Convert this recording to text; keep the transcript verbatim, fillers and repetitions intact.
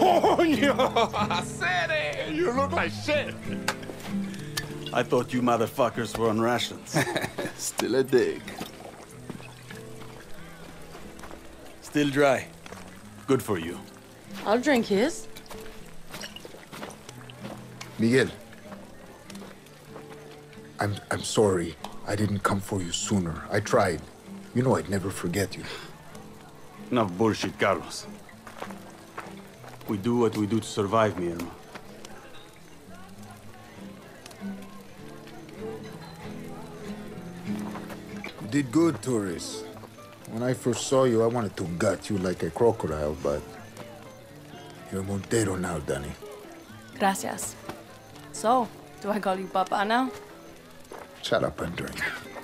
Coño! I said it! You look like shit! I thought you motherfuckers were on rations. Still a dig. Still dry. Good for you. I'll drink his. Miguel. I'm, I'm sorry. I didn't come for you sooner. I tried. You know I'd never forget you. Enough bullshit, Carlos. We do what we do to survive, mi hermano. You did good, tourist. When I first saw you, I wanted to gut you like a crocodile, but you're Montero now, Dani. Gracias. So, do I call you Papa now? Shut up and drink.